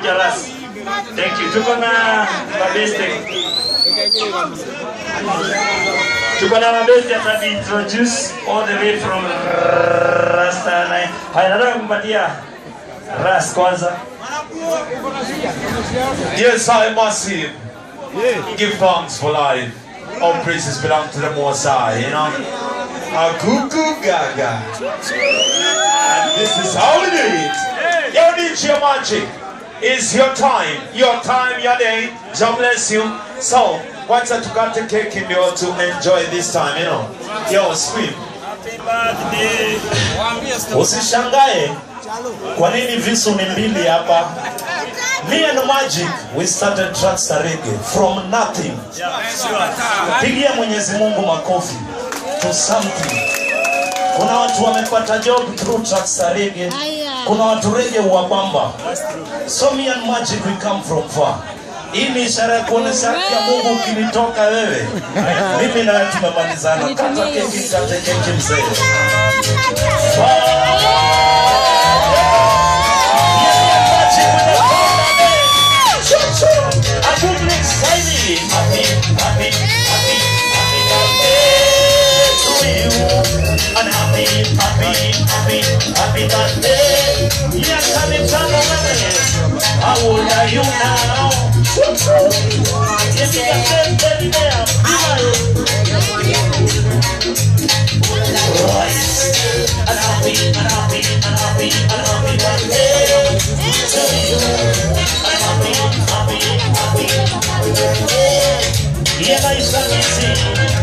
Jaras. Thank you. Tuko na mabeste. Tuko na mabeste that introduce all the way from Rasta. Haya, nataka kumpatia Ras kwanza. Yes, I must see. Give thanks for life. All praises belong to the Most High, you know. A cuckoo gaga. And this is how we do it. Yo, DJ Magic. It's your time, your day. God bless you. So, once I took out the cake in there to enjoy this time, you know. Yo, scream. Usishangae kwa nini visu ni mbili hapa. Me and Magic, we started Trackstar Reggae from nothing. Pigia Mwenyezi Mungu makofi to something. Kuna watu wamepata job through Trackstar Reggae. Kuna watu reggae wabamba. So me and Magic, we come from far. Hii ni ishara ya kuonesha ya Mungu ukinitoka wewe. Mimi na wewe tumemalizana. Kata keki mzee. Happy birthday. Yes, I'm in trouble. How old are you now? Yes, you can say baby there. And happy birthday to you. And happy birthday. Yeah, nice and easy.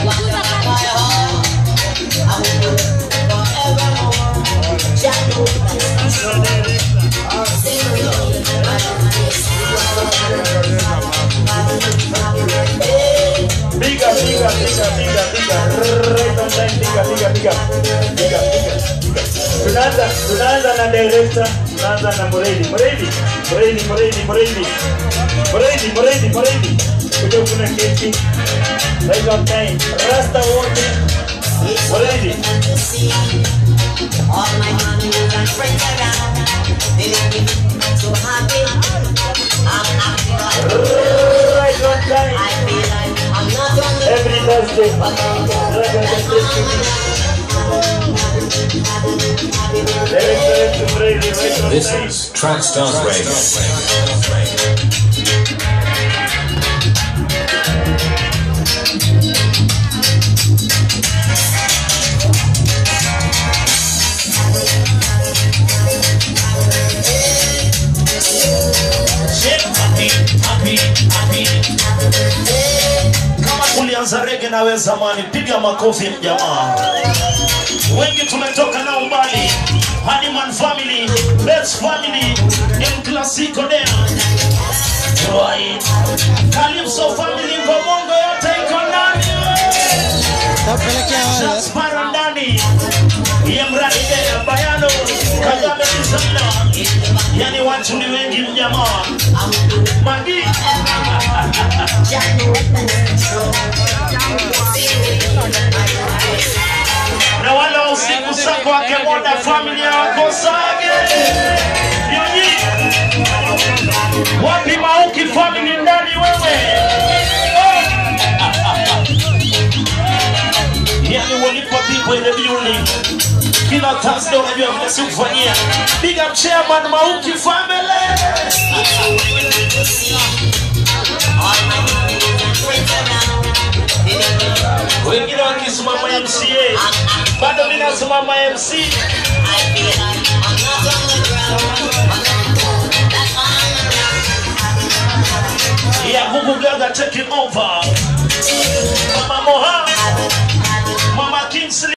Tunaanza na director, tunaanza na Moredi. Kuja kuna keki. Right on time. Rasta wote. Moredi. All my money and friends around, they make me so happy. I'm happy. Right on time. I feel like I'm not on the every Thursday. This is Trackstar Radio. Kama kulianza reggae nawe zamani, piga makofi jamaa. Wengi tumetoka na umbali. Honeyman family, best family, in Classico there. Right. Calypso family, Ngomongo yote iko ndani. Transparent ndani. Yemradi there, Bayano, Kagame Kisana. Yani watu ni wengi mjamaa. Magi. Na wala usiku sako wake moda familia wako sage. Yonyi. Wapi Mauki family ndani wewe. Yani walipa people in the building. Kila Thursday unajua vile si kufanyia. Big up chairman Mauki family. Wengine wakisimama MCA, bado mimi nasimama MC. Yeah, Google Gaga taking over. Mama Moha, Mama Kingsley.